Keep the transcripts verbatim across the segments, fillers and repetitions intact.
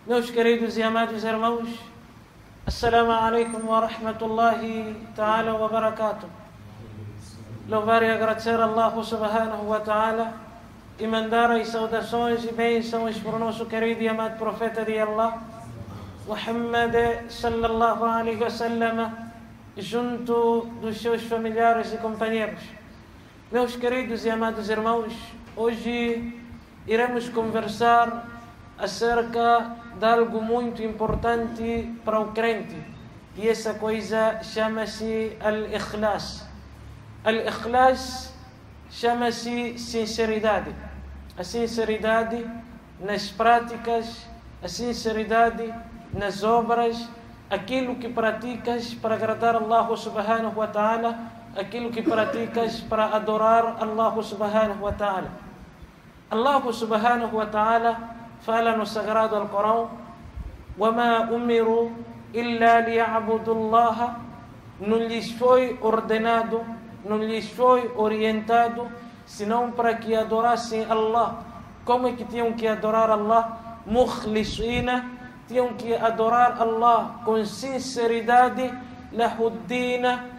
Meus queridos e amados irmãos, Assalamu alaikum wa rahmatullahi ta'ala wa barakatuh. Louvar e agradecer a Allah subhanahu wa ta'ala e mandar as saudações e bênçãos para o nosso querido e amado profeta de Allah, Muhammad sallallahu alaihi wa sallam, junto dos seus familiares e companheiros. Meus queridos e amados irmãos, hoje iremos conversar acerca de algo muito importante para o crente, e essa coisa chama-se al-ikhlas. Al-ikhlas chama-se sinceridade. A sinceridade nas práticas, a sinceridade nas obras, aquilo que praticas para agradar Allah subhanahu wa ta'ala, aquilo que praticas para adorar Allah subhanahu wa ta'ala. Allah subhanahu wa ta'ala fala no sagrado Alcorão: وَمَا أُمِرُوا إِلَّا لِيَعْبُدُوا اللَّهَ. Não lhes foi ordenado, não lhes foi orientado, senão para que adorassem Allah. Como é que tinham que adorar Allah? مُخْلِصِينَ, tinham que adorar Allah com sinceridade. لَهُدِّينَ,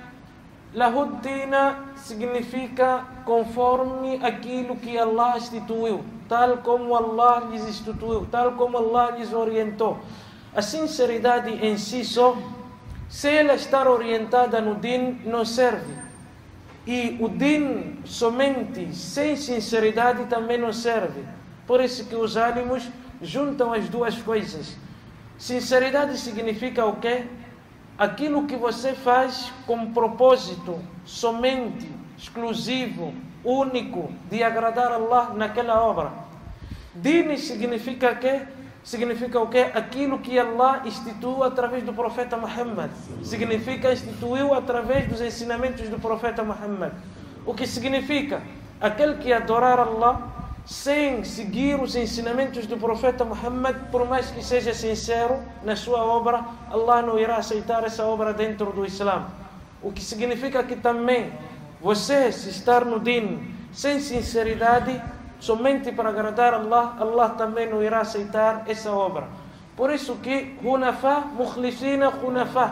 لَهُدِّينَ significa conforme aquilo que Allah instituiu, tal como Allah lhes instituiu, tal como Allah lhes orientou. A sinceridade em si só, se ela estar orientada no din, não serve. E o din somente sem sinceridade também não serve. Por isso que os álamos juntam as duas coisas. Sinceridade significa o quê? Aquilo que você faz com propósito somente, exclusivo, único, de agradar Allah naquela obra. Din significa quê? Significa o quê? Aquilo que Allah instituiu através do profeta Muhammad. Significa instituiu através dos ensinamentos do profeta Muhammad. O que significa? Aquele que adorar Allah sem seguir os ensinamentos do profeta Muhammad, por mais que seja sincero na sua obra, Allah não irá aceitar essa obra dentro do Islã. O que significa que também você, se estar no din sem sinceridade, somente para agradar Allah, Allah também não irá aceitar essa obra. Por isso que Hunafa, Mukhlisina Hunafa,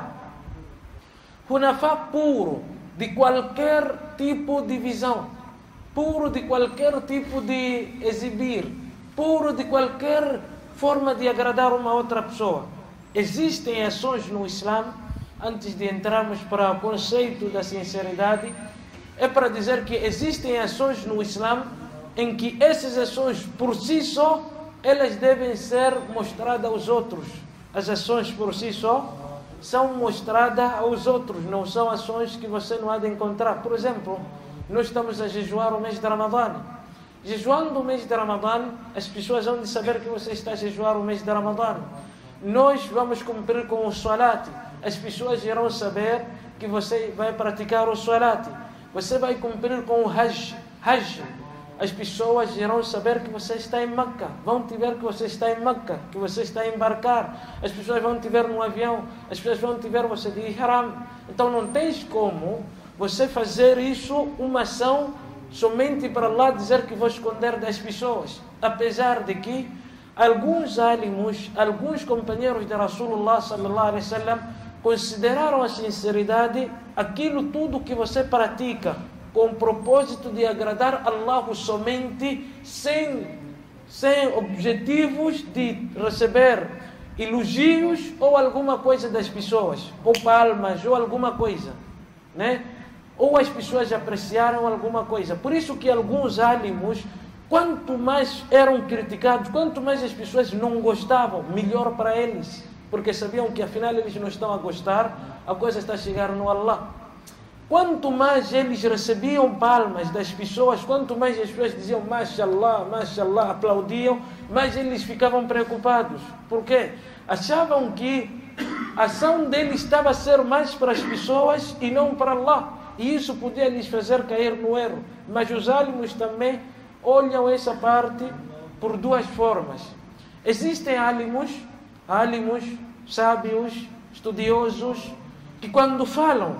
Hunafa puro de qualquer tipo de visão, puro de qualquer tipo de exibir, puro de qualquer forma de agradar uma outra pessoa. Existem ações no Islã, antes de entrarmos para o conceito da sinceridade, é para dizer que existem ações no Islã em que essas ações por si só, elas devem ser mostradas aos outros. As ações por si só são mostradas aos outros, não são ações que você não há de encontrar. Por exemplo, nós estamos a jejuar o mês de Ramadã. Jejuando o mês de Ramadã, as pessoas vão de saber que você está a jejuar o mês de Ramadã. Nós vamos cumprir com o salat. As pessoas irão saber que você vai praticar o salat. Você vai cumprir com o hajj. Hajj. As pessoas irão saber que você está em Meca. Vão te ver que você está em Meca, que você está a embarcar. As pessoas vão te ver no avião. As pessoas vão te ver você de ihram. Então não tens como você fazer isso uma ação somente para lá dizer que vou esconder das pessoas. Apesar de que alguns alimos, alguns companheiros de Rasulullah sallallahu alaihi wasallam consideraram a sinceridade aquilo tudo que você pratica com o propósito de agradar Allah somente, sem, sem objetivos de receber elogios ou alguma coisa das pessoas, ou palmas ou alguma coisa, né? Ou as pessoas apreciaram alguma coisa. Por isso que alguns alimos, quanto mais eram criticados, quanto mais as pessoas não gostavam, melhor para eles, porque sabiam que afinal eles não estão a gostar, a coisa está a chegar no Allah. Quanto mais eles recebiam palmas das pessoas, quanto mais as pessoas diziam Mashallah, Mashallah, aplaudiam, mais eles ficavam preocupados. Por quê? Achavam que a ação deles estava a ser mais para as pessoas e não para Allah. E isso podia lhes fazer cair no erro. Mas os alimos também olham essa parte por duas formas. Existem alimos, alimos, sábios, estudiosos, que quando falam,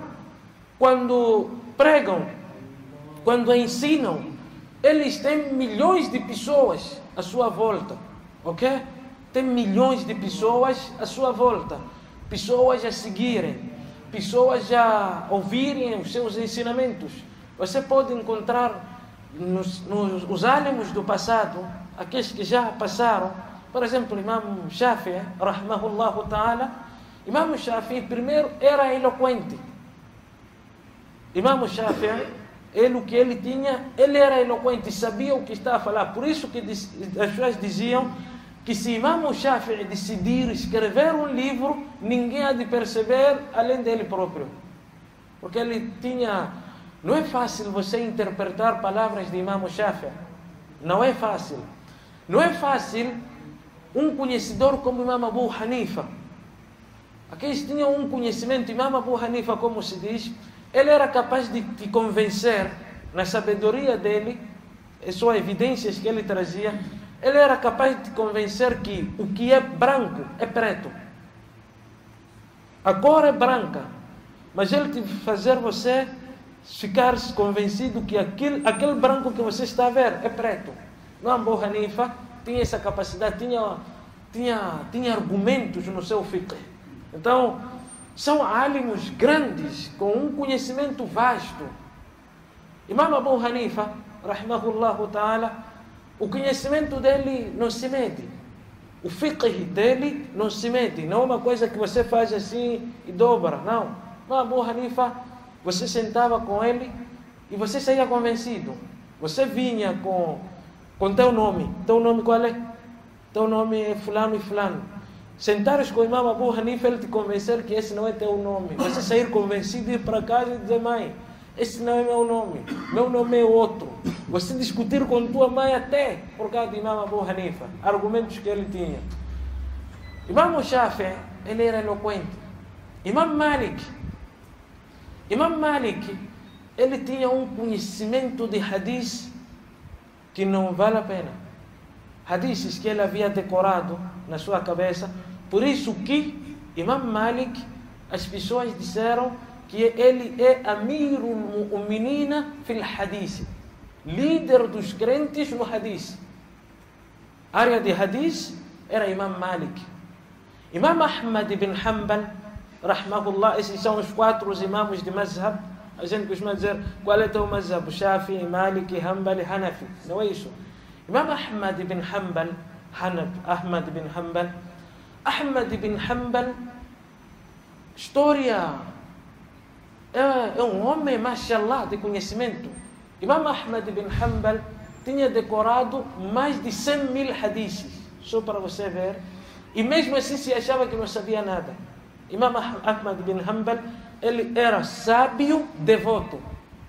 quando pregam, quando ensinam, eles têm milhões de pessoas à sua volta, ok? tem milhões de pessoas à sua volta, pessoas a seguirem, pessoas a ouvirem os seus ensinamentos. Você pode encontrar nos, nos os álamos do passado, aqueles que já passaram, por exemplo, Imam Shafi'i, rahmahullah ta'ala. Imam Shafi'i primeiro era eloquente. Imam Shafi'i, ele o que ele tinha, ele era eloquente, sabia o que estava a falar. Por isso que as pessoas diziam que se Imam Shafi'i decidir escrever um livro, ninguém há de perceber além dele próprio. Porque ele tinha... Não é fácil você interpretar palavras de Imam Shafi'i. Não é fácil. Não é fácil um conhecedor como Imam Abu Hanifa. Aqueles tinham um conhecimento. Imam Abu Hanifa, como se diz, ele era capaz de te convencer, na sabedoria dele, as suas evidências que ele trazia, ele era capaz de te convencer que o que é branco é preto. A cor é branca, mas ele te fazer você ficar convencido que aquele, aquele branco que você está a ver é preto. Imam Abu Hanifa tinha essa capacidade, tinha, tinha, tinha argumentos no seu fiqh. Então, são álamos grandes, com um conhecimento vasto. Imam Abu Hanifa, rahimahullah ta'ala, o conhecimento dele não se mede. O fiqh dele não se mede. Não é uma coisa que você faz assim e dobra. Não. Imam Abu Hanifa, você sentava com ele e você saía convencido. Você vinha com, com teu nome. Teu nome qual é? Teu nome é fulano e fulano. Sentares com o Imam Abu Hanifa, ele te convencer que esse não é teu nome. Você sair convencido e ir para casa e dizer: mãe, esse não é meu nome, meu nome é outro. Você discutir com tua mãe até por causa de Imam Abu Hanifa, argumentos que ele tinha. Imam Shafi'i, ele era eloquente. Imam Malik, Imam Malik, ele tinha um conhecimento de hadith que não vale a pena. Hadiths que ele havia decorado na sua cabeça. Por isso que Imam Malik, as pessoas disseram que ele é Amirul Mu'minina fil Hadith, líder dos crentes no Hadith. A área de Hadith era Imam Malik. Imam Ahmad ibn Hanbal, rahmahullah, esses são os quatro os imãs de mazhab. A gente costuma dizer: qual é o teu mazhab? Shafi'i, Malik, Hanbali, Hanafi. Não é isso. Imam Ahmad ibn Hanbal, Hanab, Ahmad ibn Hanbal, Ahmad ibn Hanbal, história, é, é um homem, mashallah, de conhecimento. Imam Ahmad ibn Hanbal tinha decorado mais de cem mil hadiths, só para você ver, e mesmo assim se achava que não sabia nada. Imam Ahmad ibn Hanbal, ele era sábio, devoto.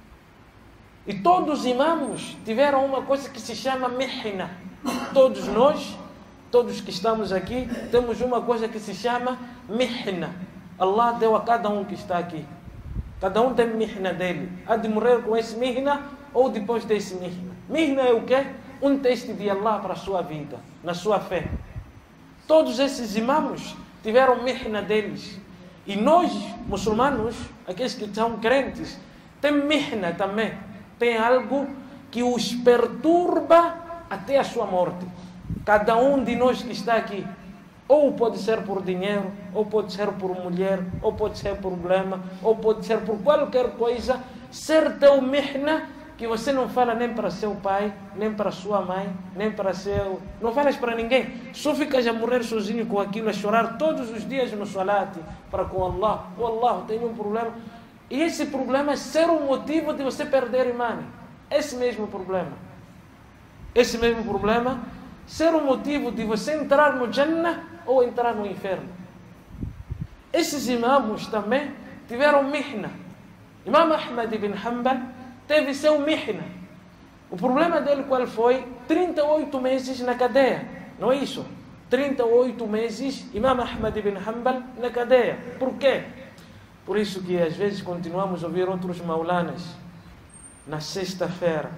E todos os imãs tiveram uma coisa que se chama mihna. Todos nós, todos que estamos aqui, temos uma coisa que se chama mihna. Allah deu a cada um que está aqui. Cada um tem mihna dele. Há de morrer com esse mihna ou depois desse mihna. Mihna é o quê? Um teste de Allah para a sua vida, na sua fé. Todos esses imãs tiveram mihna deles. E nós, muçulmanos, aqueles que são crentes, tem mihna também. Tem algo que os perturba até a sua morte. Cada um de nós que está aqui, ou pode ser por dinheiro, ou pode ser por mulher, ou pode ser por problema, ou pode ser por qualquer coisa, ser teu mihna, que você não fala nem para seu pai, nem para sua mãe, nem para seu... Não falas para ninguém. Só ficas a morrer sozinho com aquilo, a chorar todos os dias no salat, para com Allah. Oh Allah, tenho um problema. E esse problema é ser o motivo de você perder imã. Esse mesmo problema. Esse mesmo problema ser o motivo de você entrar no Jannah ou entrar no inferno. Esses imãs também tiveram mihna. Imam Ahmad ibn Hanbal teve seu mihna. O problema dele qual foi? trinta e oito meses na cadeia. Não é isso? trinta e oito meses Imam Ahmad ibn Hanbal na cadeia. Por quê? Por isso que às vezes continuamos a ouvir outros maulanas na sexta-feira,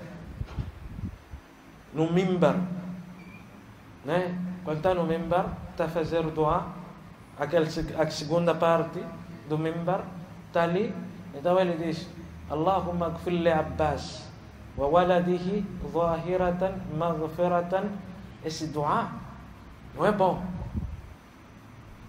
no mimbar, né? Quando está no mimbar, está a fazer o dua, aquela, a segunda parte do mimbar, está ali, então ele diz: Allahumma gfir li Abbas wa waladihi zahiratan maghfiratan. Esse dua não é bom.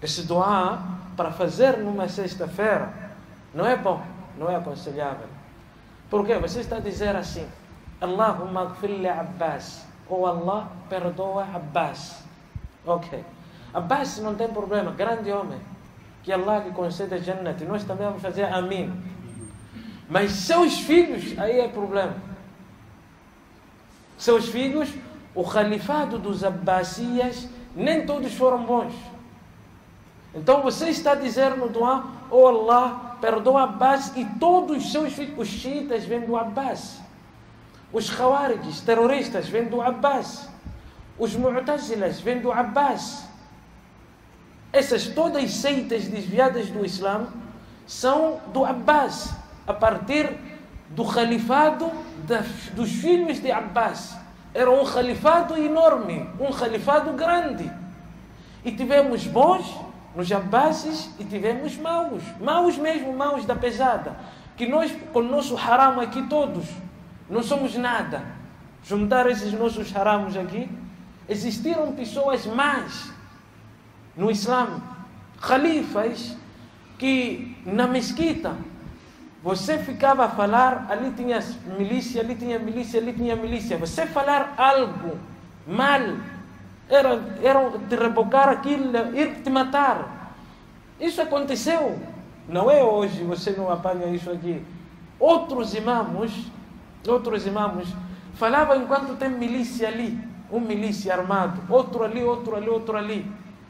Esse dua, para fazer numa sexta-feira, não é bom, não é aconselhável. Por quê? Você está a dizer assim: Allahumma ghfir li Abbas, ou Allah perdoa Abbas. Ok. Abbas não tem problema, grande homem, que Allah lhe conceda Jannat, e nós também vamos fazer Amin. Mas seus filhos, aí é problema. Seus filhos, o califado dos Abbasias, nem todos foram bons. Então você está a dizer no dua: oh Allah, perdoa Abbas e todos os seus filhos. Os xiitas vêm do Abbas. Os Khawarijis, terroristas, vêm do Abbas. Os Mu'tazilas vêm do Abbas. Essas todas as seitas desviadas do Islã são do Abbas, a partir do califado das, dos filhos de Abbas. Era um califado enorme, um califado grande. E tivemos bons nos Abbasis e tivemos maus, maus mesmo, maus da pesada. Que nós, com o nosso haram aqui todos, não somos nada. Juntar esses nossos haramos aqui, existiram pessoas más no Islã, califas, que na mesquita você ficava a falar, ali tinha milícia, ali tinha milícia, ali tinha milícia. Você falar algo mal, era, era te rebocar aquilo, ir te matar. Isso aconteceu. Não é hoje, você não apanha isso aqui. Outros imamos, outros imamos, falavam enquanto tem milícia ali, um milícia armado, outro ali, outro ali, outro ali.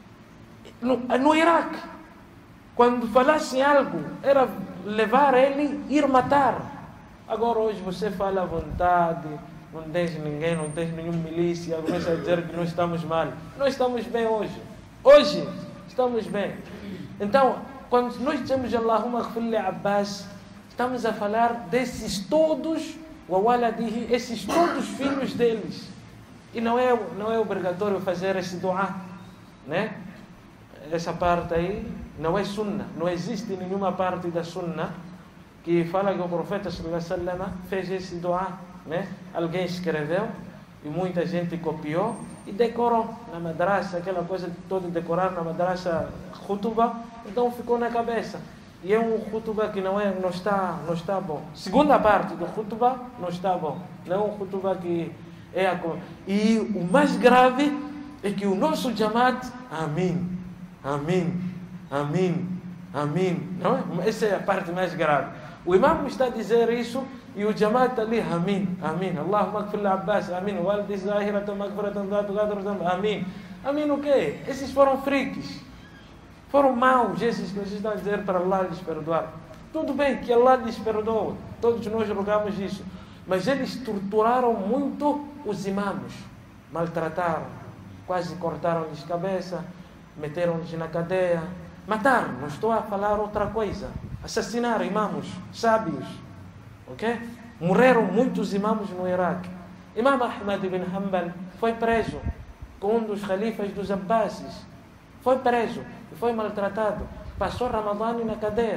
No, no Iraque, quando falassem algo, era levar ele e ir matar. Agora hoje você fala à vontade, não tens ninguém, não tens nenhum milícia, começa a dizer que nós estamos mal. Nós estamos bem hoje. Hoje estamos bem. Então, quando nós dizemos Allahumma ghfir li Abbas, estamos a falar desses todos, wa waladihi, esses todos filhos deles. E não é, não é obrigatório fazer esse dua, né? Essa parte aí não é sunna. Não existe nenhuma parte da sunna que fala que o profeta sallallahu alaihi wasallam fez esse dua, né? Alguém escreveu e muita gente copiou e decorou na madrasa, aquela coisa de todo decorar na madrasa khutbah, então ficou na cabeça. E é um khutbah que não, é, não, está, não está bom. Segunda parte do khutbah não está bom. Não é um khutbah que é a... E o mais grave é que o nosso Jamaat, Amin, Amin, Amin, Amin. Não é? Essa é a parte mais grave. O imam está a dizer isso e o Jamaat ali, Amin, Amin. Allahumma ghfir li Abbas, Amin. Waldi zahiratan maghfiratan dhatu ghadratan, Amin. Amin o quê? Esses foram freaks. Foram maus esses que vocês estão a dizer para Allah lhes perdoar. Tudo bem que Allah lhes perdoa. Todos nós rogamos isso. Mas eles torturaram muito os imãs. Maltrataram. Quase cortaram-lhes cabeça. Meteram-lhes na cadeia. Mataram. Não estou a falar outra coisa. Assassinaram imãs sábios. Ok? Morreram muitos imãs no Iraque. Imam Ahmad ibn Hanbal foi preso com um dos califas dos Abbasis. Foi preso e foi maltratado. Passou Ramadã na cadeia.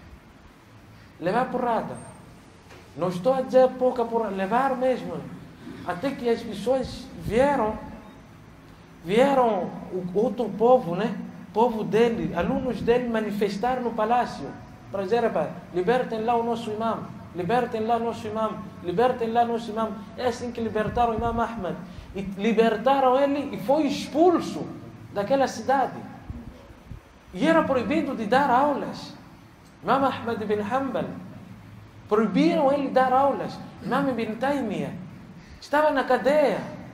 Levar porrada. Não estou a dizer pouca porrada. Levar mesmo. Até que as pessoas vieram, vieram o outro povo, né? Povo dele, alunos dele manifestar no palácio. Para dizer, libertem lá o nosso imam. Libertem lá o nosso imam. Libertem lá o nosso imam. É assim que libertaram o imam Ahmad. E libertaram ele e foi expulso daquela cidade. E era proibido de dar aulas. Imam Ahmad ibn Hanbal. Proibiram ele dar aulas. Imam ibn Taymiyyah estava na cadeia,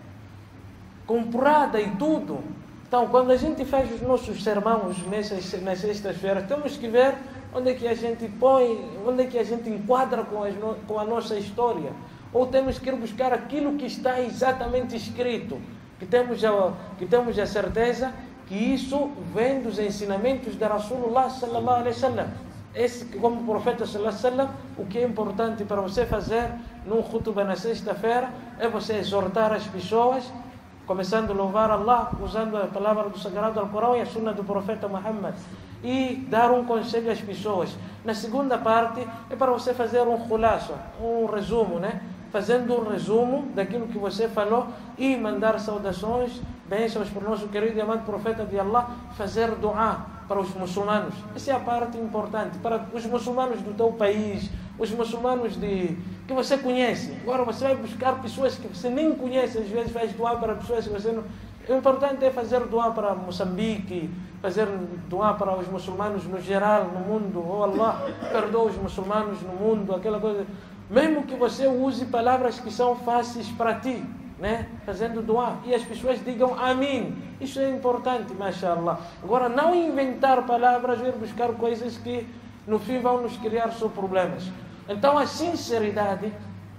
com porrada e tudo. Então, quando a gente faz os nossos sermões nessas, nas sextas-feiras, temos que ver onde é que a gente põe, onde é que a gente enquadra com, as, com a nossa história. Ou temos que ir buscar aquilo que está exatamente escrito. Que temos a, que temos a certeza que isso vem dos ensinamentos da Rasulullah sallallahu alaihi wasallam. Esse, como o profeta sallallahu alaihi wasallam, o que é importante para você fazer num khutbah na sexta-feira é você exortar as pessoas, começando a louvar Allah, usando a palavra do Sagrado Alcorão e a sunna do profeta Muhammad, e dar um conselho às pessoas. Na segunda parte é para você fazer um khulasa, um resumo, né? Fazendo um resumo daquilo que você falou e mandar saudações bênçãos para o nosso querido e amado profeta de Allah, fazer dua para os muçulmanos. Essa é a parte importante, para os muçulmanos do teu país, os muçulmanos de, que você conhece. Agora você vai buscar pessoas que você nem conhece, às vezes faz dua para pessoas que você não... O importante é fazer dua para Moçambique, fazer dua para os muçulmanos no geral, no mundo. Oh Allah, perdoa os muçulmanos no mundo, aquela coisa. Mesmo que você use palavras que são fáceis para ti, né? Fazendo dua, e as pessoas digam amém. Isso é importante, mashallah. Agora, não inventar palavras, ir buscar coisas que no fim vão nos criar só problemas. Então, a sinceridade,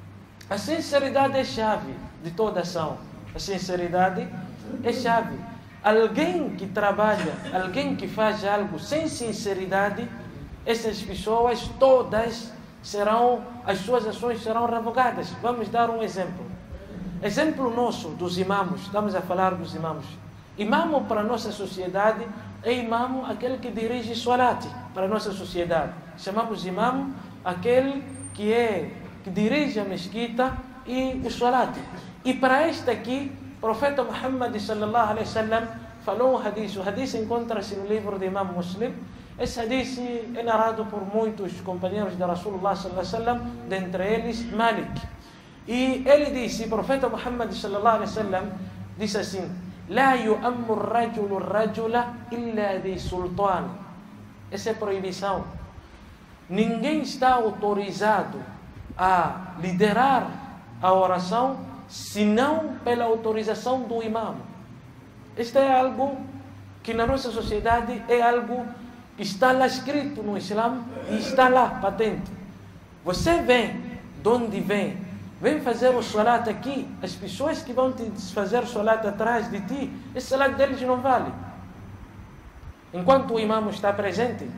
a sinceridade é chave de toda ação. A sinceridade é chave. Alguém que trabalha, alguém que faz algo sem sinceridade, essas pessoas todas serão, as suas ações serão revogadas. Vamos dar um exemplo. Exemplo nosso dos imamos, estamos a falar dos imamos. Imamo para a nossa sociedade é imamo aquele que dirige salat para a nossa sociedade. Chamamos imamo aquele que é que dirige a mesquita e o salat. E para este aqui, o profeta Muhammad sallallahu alaihi wasallam falou um hadith. O hadith encontra-se no livro de Imam Muslim. Esse hadith é narrado por muitos companheiros de Rasulullah sallallahu alaihi wasallam, dentre eles Malik. E ele disse, o profeta Muhammad sallallahu alaihi wasallam disse assim: "La yu'ammu ar-rajulu ar-rajula illa bi sultan." Essa é proibição. Ninguém está autorizado a liderar a oração senão pela autorização do imam. Isto é algo que na nossa sociedade é algo que está lá escrito no Islã e está lá patente. Você vem de onde vem, vem fazer o salat aqui, as pessoas que vão te fazer salat atrás de ti, esse salat deles não vale. Enquanto o imam está presente,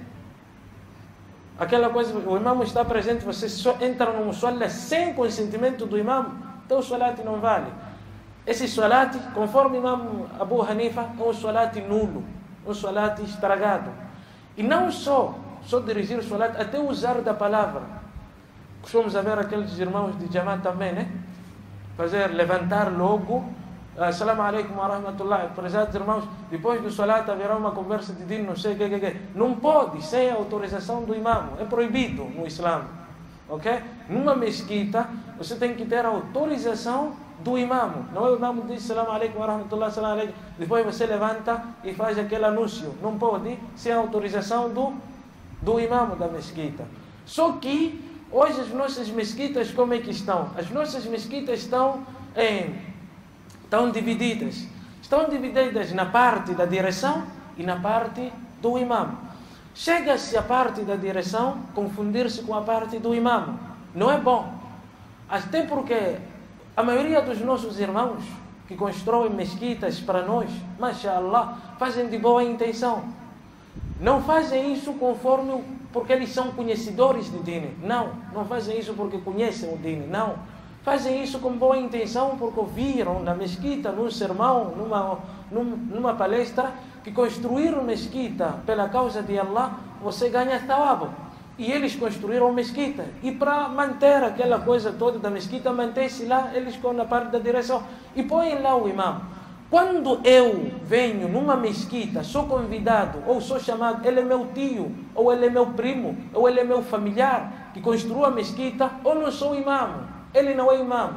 aquela coisa, o imam está presente, você só entra no musalla sem consentimento do imam, então o salat não vale. Esse salat, conforme o imam Abu Hanifa, é um salat nulo, um salat estragado. E não só, só dirigir o salat, até usar da palavra. Costumamos ver aqueles irmãos de Jamaat também, né? Fazer, levantar logo, assalamu alaikum wa rahmatullah, prezados irmãos, depois do salat haverá uma conversa de din, não sei o que, que, que. Não pode, sem a autorização do imam, é proibido no Islã, ok? Numa mesquita, você tem que ter a autorização do imam. Não é o imam que diz assalamu alaikum wa rahmatullah, assalamu alaikum, depois você levanta e faz aquele anúncio. Não pode, sem a autorização do, do imam da mesquita. Só que hoje as nossas mesquitas como é que estão? As nossas mesquitas estão, em, estão divididas. Estão divididas na parte da direção e na parte do imam. Chega-se a parte da direção confundir-se com a parte do imam. Não é bom. Até porque a maioria dos nossos irmãos que constroem mesquitas para nós, mashallah, fazem de boa intenção. Não fazem isso conforme, porque eles são conhecedores de Dine. Não, não fazem isso porque conhecem o Dine. Não, fazem isso com boa intenção porque ouviram na mesquita, num sermão, numa, numa palestra, que construir uma mesquita pela causa de Allah, você ganha thawab. E eles construíram mesquita. E para manter aquela coisa toda da mesquita, mantém-se lá, eles com a parte da direção. E põem lá o imam. Quando eu venho numa mesquita, sou convidado, ou sou chamado, ele é meu tio, ou ele é meu primo, ou ele é meu familiar, que construiu a mesquita, ou não sou imam, ele não é imam.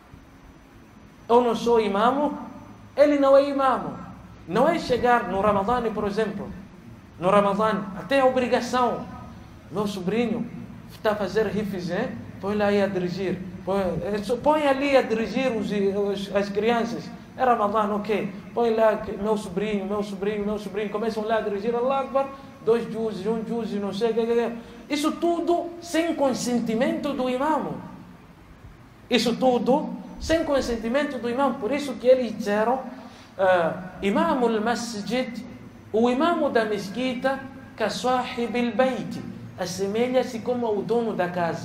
Eu não sou imam, ele não é imam. Não é chegar no Ramadã, por exemplo, no Ramadã, até a obrigação. Meu sobrinho está a fazer hifz, hein? Põe lá aí a dirigir. Põe, põe ali a dirigir os, os, as crianças. É Ramadã, ok. Põe lá meu sobrinho, meu sobrinho, meu sobrinho. Começam lá a dirigir. Allah Akbar. Dois juzes, um juiz, não sei o que. Isso tudo sem consentimento do imam. Isso tudo sem consentimento do imam. Por isso que eles disseram, uh, imam al-masjid, o imam da mesquita, ka sahib al-bayt, assemelha-se como o dono da casa.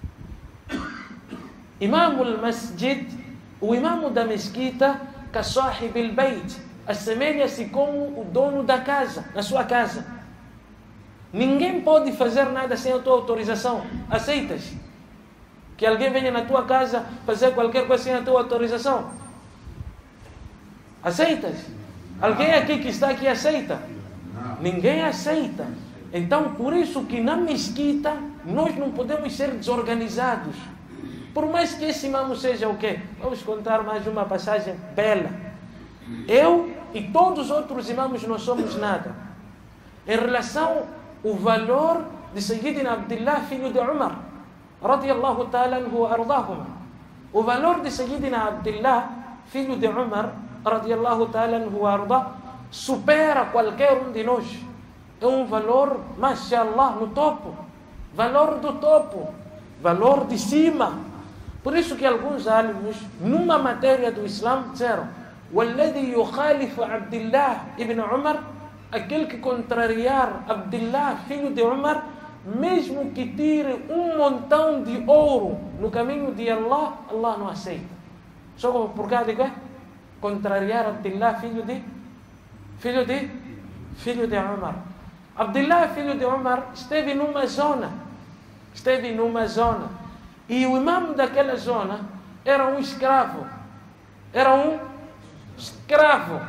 Imam al-masjid, o imam da mesquita, ka sahib al-bayt, assemelha-se como o dono da casa, na sua casa. Ninguém pode fazer nada sem a tua autorização. Aceitas que alguém venha na tua casa fazer qualquer coisa sem a tua autorização? Aceitas? Alguém aqui que está aqui aceita? Ninguém aceita. Então, por isso que na mesquita, nós não podemos ser desorganizados. Por mais que esse imam seja o quê? Vamos contar mais uma passagem bela. Eu e todos os outros imãs não somos nada. Em relação ao valor de Sayyidina Abdullah, filho de Umar, radiyallahu ta'ala anhu wa ardahuma. O valor de Sayyidina Abdullah, filho de Umar, radiyallahu ta'ala anhu wa ardah, supera qualquer um de nós. É um valor, mashallah, no topo. Valor do topo. Valor de cima. Por isso que alguns alimos, numa matéria do Islã, disseram: "Walladhi yukhalifu Abdullah ibn Umar", aquele que contrariar Abdullah, filho de Umar, mesmo que tire um montão de ouro no caminho de Allah, Allah não aceita. Só por causa de quê? Contrariar Abdullah, filho de filho de filho de Umar. Abdullah, filho de Umar, esteve numa zona, esteve numa zona. E o imam daquela zona era um escravo. Era um escravo.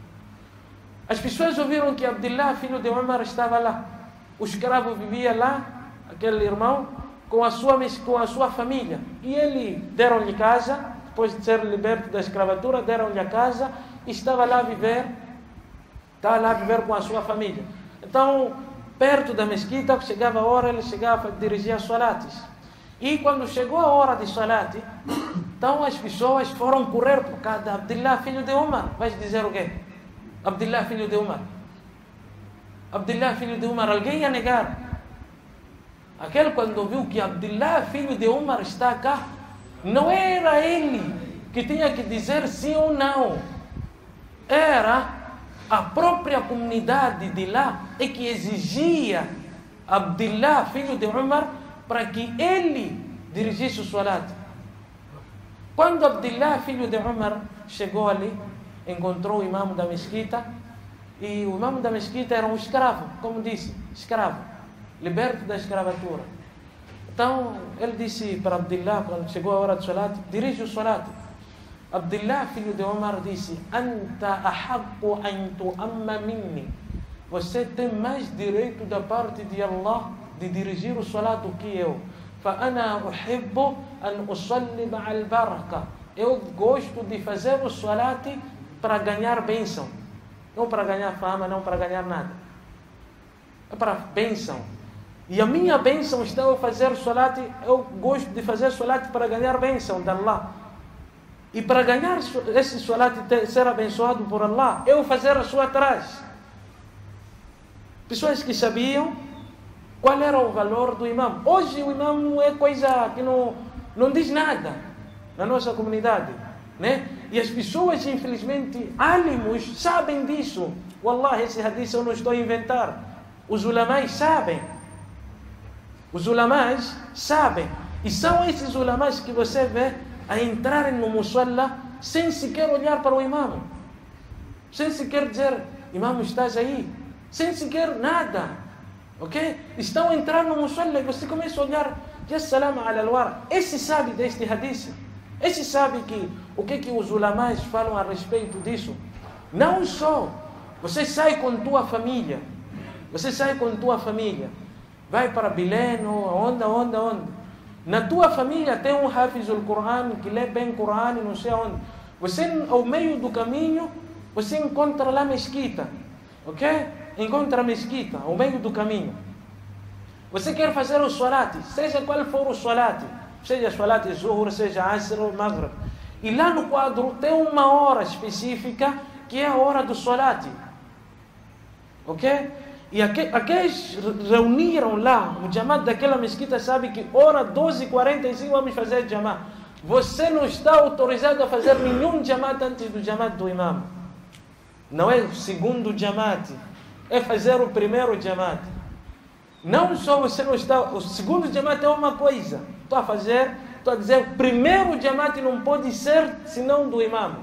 As pessoas ouviram que Abdullah, filho de Umar, estava lá. O escravo vivia lá, aquele irmão, com a sua, com a sua família. E ele deram-lhe casa, depois de ser liberto da escravatura, deram-lhe a casa e estava lá a viver, estava lá a viver com a sua família. Então, perto da mesquita, chegava a hora, ele chegava a dirigir as salates. E quando chegou a hora de salat, então as pessoas foram correr por causa de Abdullah, filho de Umar. Vais dizer o quê? Abdullah, filho de Umar. Abdullah, filho de Umar. Alguém ia negar. Aquele, quando viu que Abdullah, filho de Umar, está cá, não era ele que tinha que dizer sim ou não. Era a própria comunidade de lá é que exigia Abdullah, filho de Umar, para que ele dirigisse o salat. Quando Abdullah, filho de Umar, chegou ali, encontrou o imam da mesquita, e o imam da mesquita era um escravo, como disse, escravo, liberto da escravatura. Então, ele disse para Abdullah, quando chegou a hora do salat, dirige o salat. Abdullah, filho de Umar, disse: "Anta ahaqqu an tu'amma minni." Você tem mais direito da parte de Allah de dirigir o salat do que eu. فَأَنَا أُحِبُّ أَنْ أُصَلِّ مَعَ الْبَرَكَةِ. Eu gosto de fazer o salat para ganhar bênção. Não para ganhar fama, não para ganhar nada. É para bênção. E a minha bênção está eu fazer o salat, eu gosto de fazer o salat para ganhar bênção de Allah. E para ganhar esse salat, ser abençoado por Allah, eu fazer a sua atrás. Pessoas que sabiam qual era o valor do imam. Hoje o imam é coisa que não, não diz nada na nossa comunidade, né? E as pessoas, infelizmente, alimos, sabem disso. Wallah, esse hadith eu não estou a inventar. Os ulamais sabem. Os ulamais sabem. E são esses ulamais que você vê a entrarem no musalla sem sequer olhar para o imam. Sem sequer dizer: "Imam, estás aí?" Sem sequer nada. Ok? Estão a entrar no musalla e você começa a olhar: "Ya salam ala al-wara." Esse sabe deste hadith. Esse sabe que o que, que os ulamais falam a respeito disso. Não só você sai com tua família. Você sai com tua família. Vai para Belém, onde, onde, onde. Na tua família tem um hafizul Quran que lê bem o Quran, não sei onde. Você, ao meio do caminho, você encontra lá a mesquita. Ok? Encontra a mesquita ao meio do caminho. Você quer fazer o salat, seja qual for o salat, seja salat zuhur, seja asr ou maghrib. E lá no quadro tem uma hora específica que é a hora do salat. Ok? E aqueles reuniram lá, o jamaat daquela mesquita sabe que hora doze e quarenta e cinco vamos fazer jamaat. Você não está autorizado a fazer nenhum jamaat antes do jamaat do imam. Não é o segundo jamaat. É fazer o primeiro jamaat. Não só você não está... O segundo jamaat é uma coisa. Estou a fazer... Estou a dizer, o primeiro jamaat não pode ser senão do imam.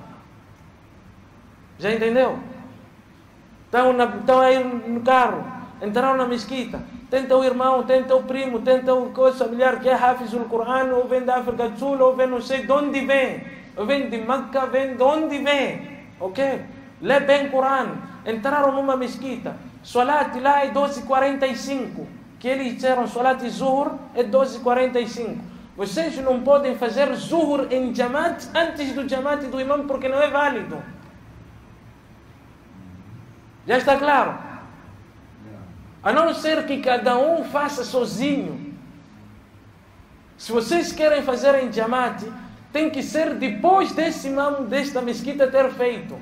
Já entendeu? Estão, na, estão aí no carro. Entraram na mesquita. Tenta o irmão, tenta o primo, tenta o coisa familiar que é hafizul Quran, ou vem da África do Sul, ou vem não sei de onde vem. Ou vem de Meca, vem de onde vem. ok? Lê bem o Corão. Entraram numa mesquita. Salat lá é doze e quarenta e cinco. Que eles disseram Salat Zuhur é doze e quarenta e cinco. Vocês não podem fazer Zuhur em Jamaat antes do Jamaat do imam porque não é válido. Já está claro? A não ser que cada um faça sozinho. Se vocês querem fazer em Jamaat, tem que ser depois desse imam desta mesquita ter feito.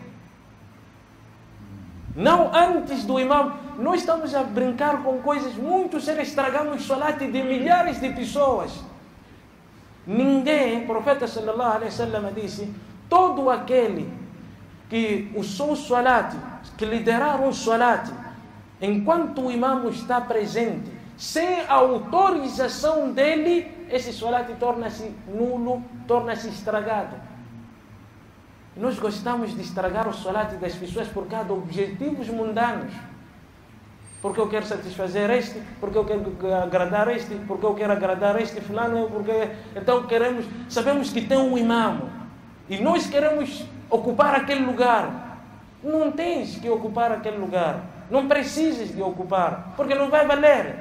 Não antes do imam. Nós estamos a brincar com coisas muito sérias. Estragamos salat de milhares de pessoas. Ninguém, o profeta sallallahu alaihi wasallam disse, todo aquele que usou salat, que lideraram o salat, enquanto o imam está presente, sem a autorização dele, esse salat torna-se nulo, torna-se estragado. Nós gostamos de estragar o salat das pessoas por causa de objetivos mundanos. Porque eu quero satisfazer este, porque eu quero agradar este, porque eu quero agradar este fulano, porque então queremos, sabemos que tem um imam e nós queremos ocupar aquele lugar. Não tens que ocupar aquele lugar, não precisas de ocupar, porque não vai valer.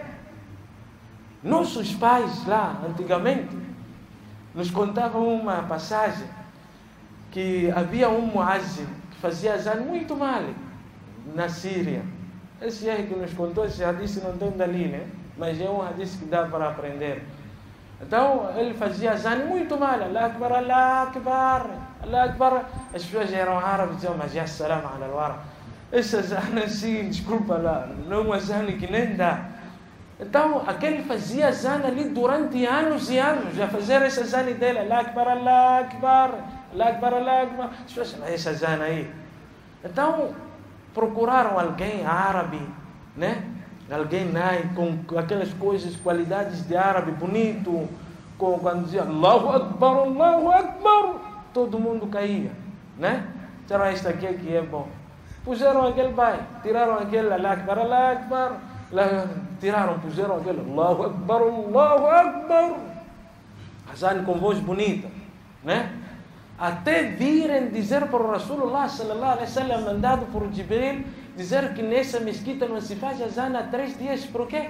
Nossos pais lá, antigamente, nos contavam uma passagem que havia um muazzin que fazia azan muito mal na Síria. Esse é que nos contou, esse hadith não tem dali, né? Mas é um hadith que dá para aprender. Então, ele fazia azan muito mal. Allah Akbar, Allah Akbar, Allah Akbar. As pessoas eram árabes, diziam, mas já salam ala al-wara. Esse azan assim, desculpa lá, não é um azan que nem dá. Então, aquele fazia azan ali durante anos e anos, já fazer esse azan dele, Allah Akbar, Allah Akbar, Allah Akbar, Allah Akbar. As pessoas, mas esse azan aí. Então, procuraram alguém árabe, né? Alguém né? com aquelas coisas, qualidades de árabe, bonito, com, quando dizia Allahu Akbar, Allahu Akbar, todo mundo caía, né? Disseram, este aqui que é bom. Puseram aquele pai, tiraram aquele Allah Akbar, Allah Akbar, tiraram, puseram aquele Allahu Akbar, Allahu Akbar. Azan com voz bonita, né? Até virem dizer para o Rasulullah sallallahu alaihi wasallam, mandado por Jibril, dizer que nessa mesquita não se faz azan há três dias. Por quê?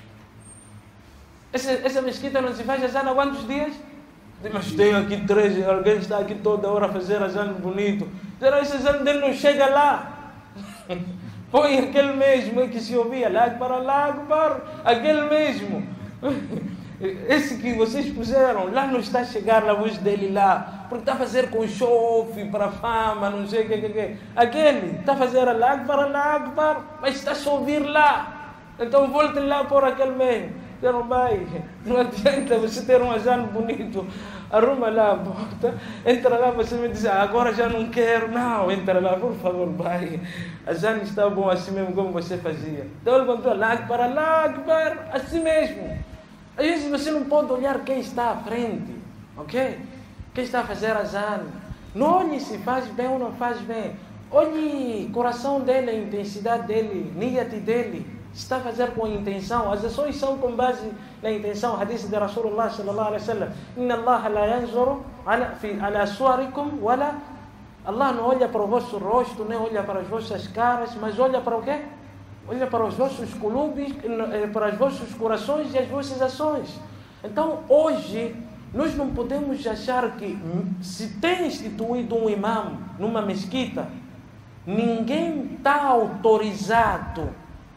Essa, essa mesquita não se faz azan há quantos dias? Mas tem aqui três, alguém está aqui toda hora a fazer azan bonito. Dizer, esse azan dele não chega lá. Põe aquele mesmo que se ouvia, Allah Akbar, Allah Akbar, aquele mesmo. Esse que vocês puseram, lá não está a chegar a voz dele lá, porque está a fazer com chofe, para fama, não sei o que, que, que. Aquele está a fazer Allah Akbar, Allah Akbar, mas está a se ouvir lá. Então voltem lá por aquele mesmo. Disseram, pai, não adianta você ter um azan bonito, arruma lá a porta, entra lá, você me diz, agora já não quero. Não, entra lá, por favor, pai. Azan está bom assim mesmo como você fazia. Então ele contou, Allah Akbar, Allah Akbar, assim mesmo. Às vezes você não pode olhar quem está à frente, ok? Quem está a fazer azan. Não olhe se faz bem ou não faz bem. Olhe o coração dele, a intensidade dele, niyat dele. Está a fazer com intenção. As ações são com base na intenção. Hadith de Rasulullah sallallahu alaihi wasallam. Inna Allah la yanzuru ala, fi, ala suarikum wala. Allah não olha para o vosso rosto, nem olha para as vossas caras, mas olha para o quê? Olha para os vossos clubes, para os vossos corações e as vossas ações. Então, hoje, nós não podemos achar que se tem instituído um imam numa mesquita, ninguém está autorizado.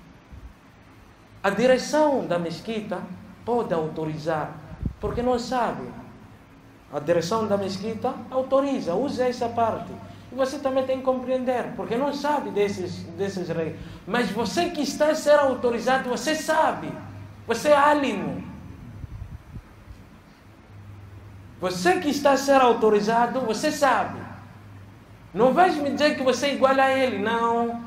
A direção da mesquita pode autorizar, porque não sabe. A direção da mesquita autoriza, usa essa parte. E você também tem que compreender, porque não sabe desses, desses reis. Mas você que está a ser autorizado, você sabe. Você é alimo. Você que está a ser autorizado, você sabe. Não vais me dizer que você é igual a ele, não.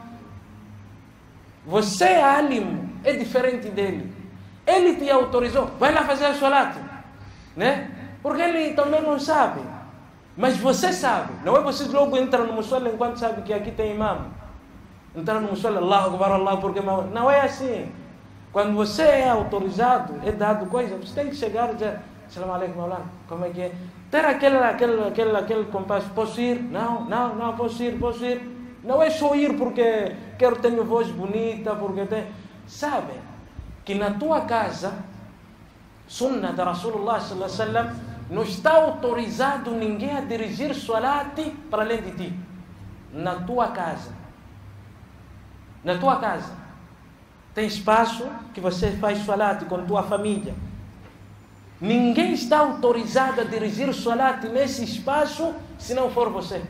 Você é alimo, é diferente dele. Ele te autorizou, vai lá fazer o salat, né? Porque ele também não sabe. Mas você sabe, não é você logo entrar no mussala enquanto sabe que aqui tem imam. Entrar no mussala, Allahu Akbar, Allah, porque não é assim. Quando você é autorizado, é dado coisa, você tem que chegar e dizer, Salam alaikum, Maulana. Como é que é? Ter aquele, aquele, aquele, aquele compasso. Posso ir? Não, não, não, posso ir, posso ir. Não é só ir porque quero ter voz bonita, porque tem... Sabe que na tua casa, sunna da Rasulullah sallallahu alaihi wasallam, não está autorizado ninguém a dirigir salati para além de ti. Na tua casa. Na tua casa. Tem espaço que você faz salati com tua família. Ninguém está autorizado a dirigir salati nesse espaço se não for você.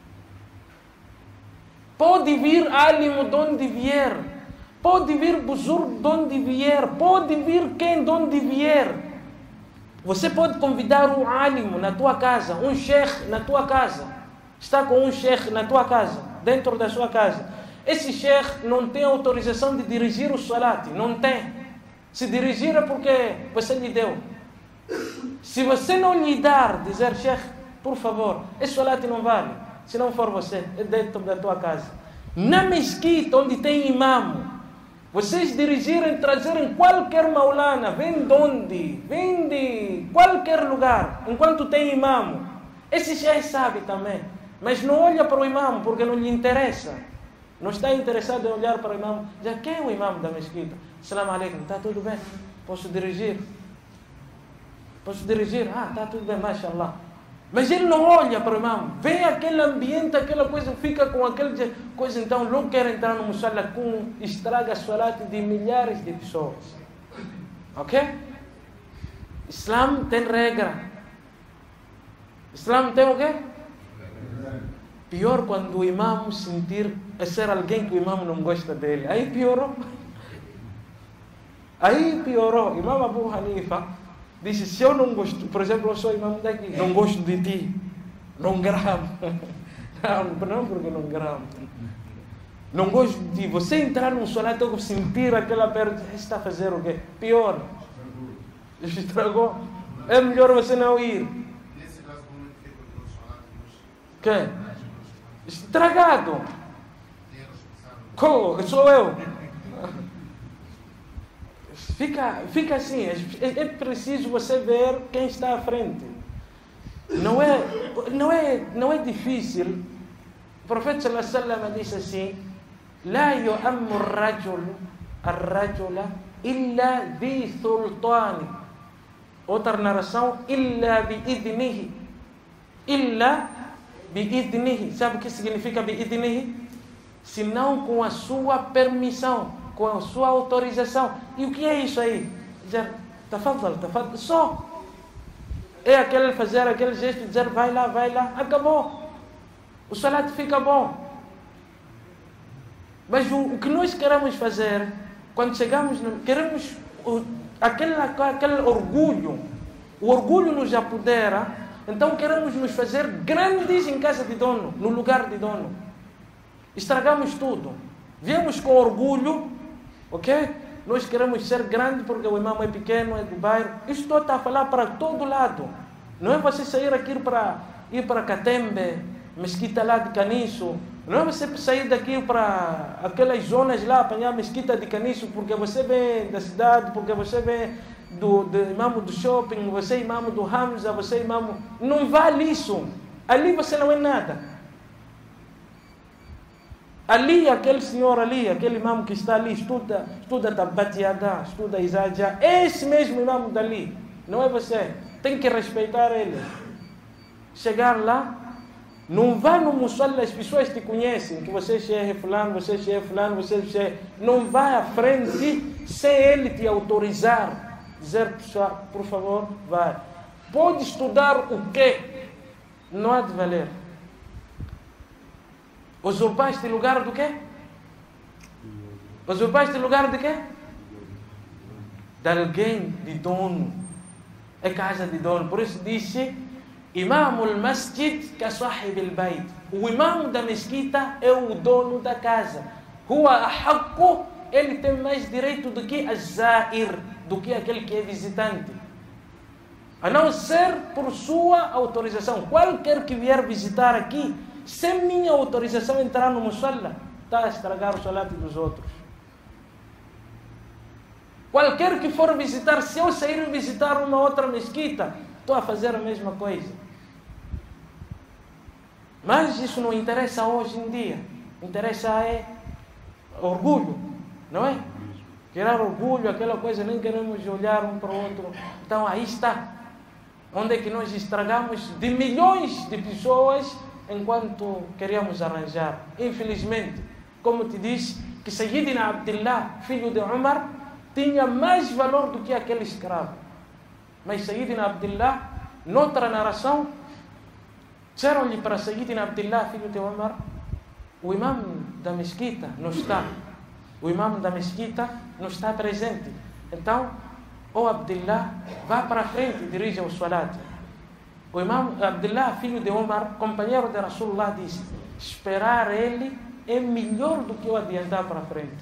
Pode vir alim de onde vier. Pode vir buzur de onde vier. Pode vir quem de onde vier. Você pode convidar um alim na tua casa, um sheikh na tua casa. Está com um sheikh na tua casa, dentro da sua casa. Esse sheikh não tem autorização de dirigir o salati. Não tem. Se dirigir é porque você lhe deu. Se você não lhe dar, dizer, sheikh, por favor, esse salati não vale. Se não for você, é dentro da tua casa. Na mesquita, onde tem imam, vocês dirigirem, trazerem qualquer maulana, vem de onde, vem de qualquer lugar, enquanto tem imam. Esse sheikh sabe também, mas não olha para o imam porque não lhe interessa. Não está interessado em olhar para o imam. Já quem é o imam da mesquita? Salam alaikum, está tudo bem? Posso dirigir? Posso dirigir? Ah, está tudo bem, mashallah. Mas ele não olha para o imam. Vê aquele ambiente, aquela coisa, fica com aquela coisa, então não quer entrar no musalla com estraga a salati de milhares de pessoas. Ok? Islam tem regra. Islam tem o quê? Pior quando o imam sentir a ser alguém que o imam não gosta dele. Aí piorou. Aí piorou. Imam Abu Hanifa disse, se eu não gosto, por exemplo, eu sou imam daqui, não gosto de ti, não gravo. Não, não porque não gravo. Não gosto de ti. Você entrar num salati e sentir aquela perda, está a fazer o quê? Pior. Estragou. É melhor você não ir. Nesse caso, como é que fica com o salati? Que? Estragado. Como? Sou eu. Fica, fica assim. É, é preciso você ver quem está à frente. Não é, não é, não é difícil. O profeta sallallahu alaihi wasallam disse assim: "La yu'ammu ar-rajul ar-rajula illa bi sultani." Outra narração: "Illa bi idnihi." Illa bi-idnihi. Sabe o que significa bi-idnihi? Senão com a sua permissão, com a sua autorização. E o que é isso aí? Dizer, tafadhal, tafadhal. Só. É aquele fazer aquele gesto de dizer, vai lá, vai lá. Acabou. O salat fica bom. Mas o, o que nós queremos fazer, quando chegamos, queremos o, aquele, aquele orgulho. O orgulho nos apodera. Então queremos nos fazer grandes em casa de dono, no lugar de dono. Estragamos tudo. Viemos com orgulho, ok? Nós queremos ser grandes porque o imam é pequeno, é do bairro. Isto está a falar para todo lado. Não é você sair aqui para ir para Catembe, mesquita lá de Caniço. Não é você sair daqui para aquelas zonas lá, apanhar mesquita de Caniço porque você vem da cidade, porque você vem do, do imam do shopping, você é imam do Hamza, você é imam... Não vale isso. Ali você não é nada. Ali, aquele senhor ali, aquele imam que está ali, estuda, estuda Tabat Yada, estuda Izaja, esse mesmo imam dali. Não é você. Tem que respeitar ele. Chegar lá, não vá no musalla, as pessoas te conhecem, que você é chefe fulano, você é chefe fulano, você é chefe... Não vá à frente sem ele te autorizar. Dizer, por favor, vai. Pode estudar o quê? Não há de valer. Usurpaste lugar do quê? Usurpaste lugar de quê? De alguém, de dono. É casa de dono. Por isso disse, Imamul Masjid ka sahib al-bayt. O imam da mesquita é o dono da casa. Huwa ahakku, ele tem mais direito do que az-zair, do que aquele que é visitante. A não ser por sua autorização. Qualquer que vier visitar aqui, sem minha autorização entrar no musalla, está a estragar o salat dos outros. Qualquer que for visitar, se eu sair visitar uma outra mesquita, estou a fazer a mesma coisa. Mas isso não interessa hoje em dia. Interessa é orgulho, não é? Gerar orgulho, aquela coisa, nem queremos olhar um para o outro. Então aí está. Onde é que nós estragamos de milhões de pessoas enquanto queríamos arranjar. Infelizmente, como te disse, que Sayyidina Abdullah, filho de Umar, tinha mais valor do que aquele escravo. Mas Sayyidina Abdullah, noutra narração, disseram-lhe para Sayyidina Abdullah, filho de Umar, o imam da mesquita não está. O imam da mesquita não está presente. Então, o Abdullah, vá para frente e dirija o salat. O imam Abdullah, filho de Umar, companheiro de Rasulullah, disse: esperar ele é melhor do que eu adiantar para frente.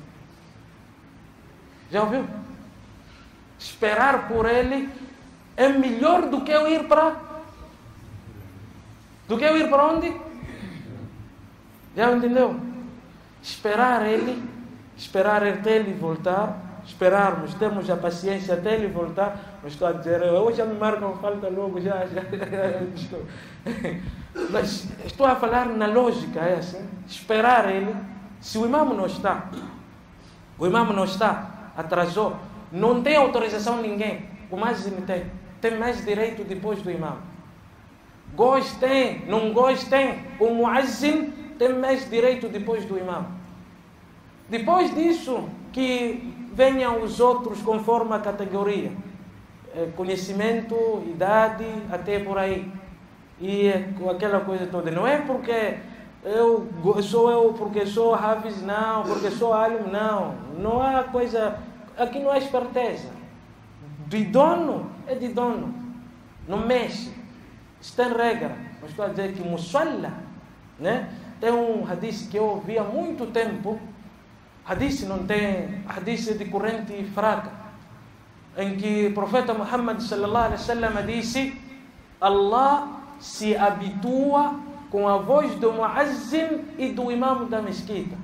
Já ouviu? Esperar por ele é melhor do que eu ir para... Do que eu ir para onde? Já entendeu? Esperar ele, esperar até ele voltar, esperarmos, termos a paciência até ele voltar. Não estou a dizer, hoje já me marcam falta logo, já, já, já estou. Mas estou a falar na lógica, é assim. Esperar ele, se o imam não está, o imam não está, atrasou, não tem autorização de ninguém, o muazzin tem, tem mais direito depois do imam. Gostem, não gostem, o muazzin tem mais direito depois do imam. Depois disso, que venham os outros conforme a categoria, conhecimento, idade, até por aí. E aquela coisa toda. Não é porque eu sou eu, porque sou Hafiz, não, porque sou alim, não. Não há coisa... Aqui não há esperteza. De dono, é de dono. Não mexe. Isso tem regra. Mas estou a dizer que Musalla, né? Tem um hadith que eu ouvi há muito tempo. Hadith não tem... Hadith de corrente fraca. Em que o profeta Muhammad sallallahu alaihi wasallam disse: Allah se habitua com a voz do muazzin e do imam da mesquita.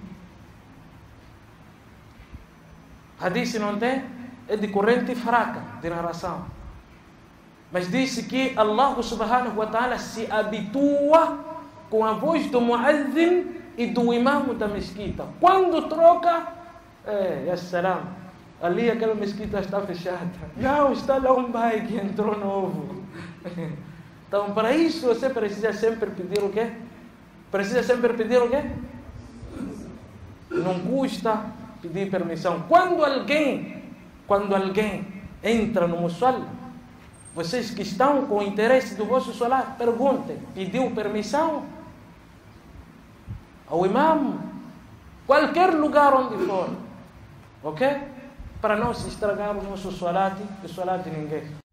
Hadith não tem? É de corrente fraca de narração. Mas disse que Allah subhanahu wa ta'ala se habitua com a voz do muazzin e do imam da mesquita. Quando troca, é, ya salam, ali aquela mesquita está fechada. Não, está lá um bai que entrou novo. Então, para isso, você precisa sempre pedir o quê? Precisa sempre pedir o quê? Não custa pedir permissão. Quando alguém, quando alguém entra no mussalla, vocês que estão com interesse do vosso salat, perguntem: pediu permissão ao imam? Qualquer lugar onde for, ok? Para não se estragar o nosso salat e o salat de ninguém.